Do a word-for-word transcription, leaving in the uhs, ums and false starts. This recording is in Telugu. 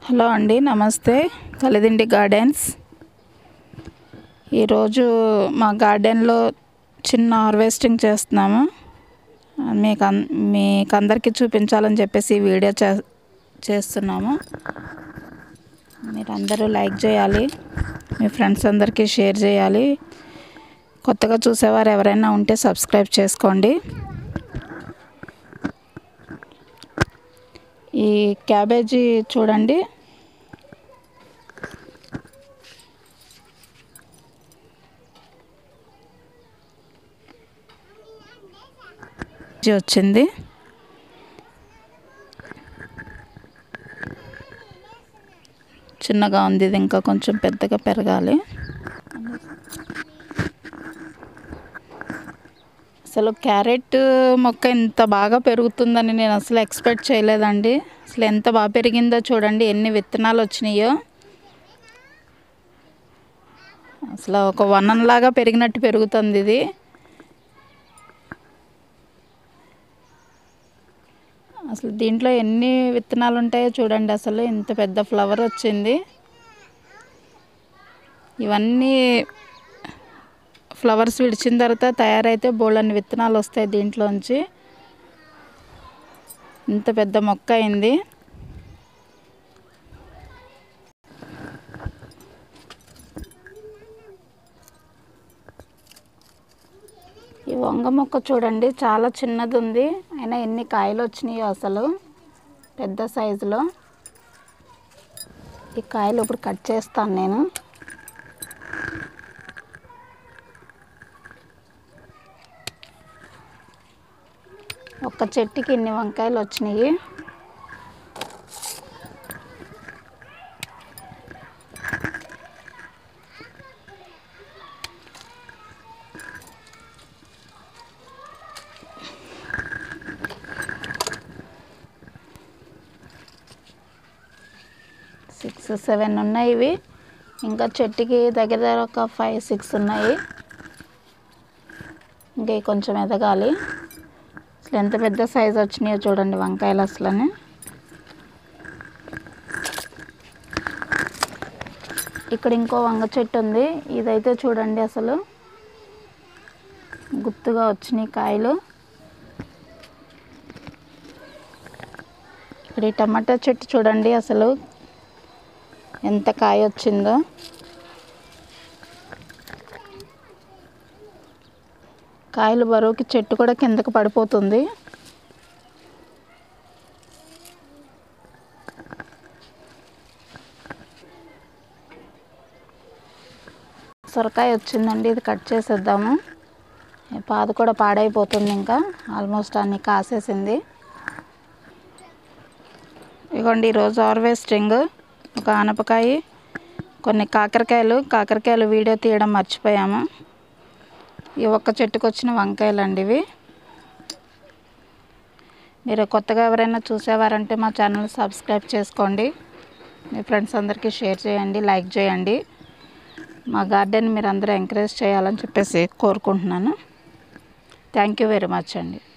హలో అండి, నమస్తే. కలిదిండి గార్డెన్స్. ఈరోజు మా గార్డెన్లో చిన్న హార్వెస్టింగ్ చేస్తున్నాము. మీకు అన్ మీకు అందరికీ చూపించాలని చెప్పేసి ఈ వీడియో చే చేస్తున్నాము. మీరు అందరూ లైక్ చేయాలి, మీ ఫ్రెండ్స్ అందరికీ షేర్ చేయాలి. కొత్తగా చూసేవారు ఎవరైనా ఉంటే సబ్స్క్రైబ్ చేసుకోండి. ఈ క్యాబేజీ చూడండి, వచ్చింది. చిన్నగా ఉంది, ఇది ఇంకా కొంచెం పెద్దగా పెరగాలి. అసలు క్యారెట్ మొక్క ఇంత బాగా పెరుగుతుందని నేను అసలు ఎక్స్పెక్ట్ చేయలేదండి. అసలు ఎంత బాగా పెరిగిందో చూడండి, ఎన్ని విత్తనాలు వచ్చినాయో. అసలు ఒక వనంలాగా పెరిగినట్టు పెరుగుతుంది ఇది. అసలు దీంట్లో ఎన్ని విత్తనాలు ఉంటాయో చూడండి. అసలు ఇంత పెద్ద ఫ్లవర్ వచ్చింది. ఇవన్నీ ఫ్లవర్స్ విడిచిన తర్వాత తయారైతే బోళ్ళన్ని విత్తనాలు వస్తాయి దీంట్లోంచి. ఇంత పెద్ద మొక్క అయింది. ఈ వంగ మొక్క చూడండి, చాలా చిన్నది ఉంది, అయినా ఎన్ని కాయలు వచ్చినాయో అసలు పెద్ద సైజులో. ఈ కాయలు ఇప్పుడు కట్ చేస్తాను నేను. ఒక్క చెట్టుకి ఇన్ని వంకాయలు వచ్చినాయి. సిక్స్ సెవెన్ ఉన్నాయి ఇవి. ఇంకా చెట్టుకి దగ్గర దగ్గర ఒక ఫైవ్ సిక్స్ ఉన్నాయి. ఇంకా కొంచెం ఎదగాలి. అసలు ఎంత పెద్ద సైజు వచ్చినాయో చూడండి వంకాయలు అసలని. ఇక్కడ ఇంకో వంగ చెట్టు ఉంది, ఇదైతే చూడండి అసలు గుత్తుగా వచ్చినాయి కాయలు. ఇక్కడ ఈ టమాటా చెట్టు చూడండి అసలు ఎంత కాయ వచ్చిందో. కాయలు బరువుకి చెట్టు కూడా కిందకు పడిపోతుంది. సొరకాయ వచ్చిందండి, ఇది కట్ చేసేద్దాము. పాదు కూడా పాడైపోతుంది, ఇంకా ఆల్మోస్ట్ అన్ని కాసేసింది. ఇదిగోండి ఈరోజు హార్వెస్టింగ్. ఒక ఆనపకాయ, కొన్ని కాకరకాయలు కాకరకాయలు వీడియో తీయడం మర్చిపోయాము. ఈ ఒక్క చెట్టుకు వచ్చిన వంకాయలు అండి ఇవి. మీరు కొత్తగా ఎవరైనా చూసేవారంటే మా ఛానల్ సబ్స్క్రైబ్ చేసుకోండి, మీ ఫ్రెండ్స్ అందరికీ షేర్ చేయండి, లైక్ చేయండి. మా గార్డెన్ మీరు అందరూ ఎంకరేజ్ చేయాలని చెప్పేసి కోరుకుంటున్నాను. థ్యాంక్ యూ వెరీ మచ్ అండి.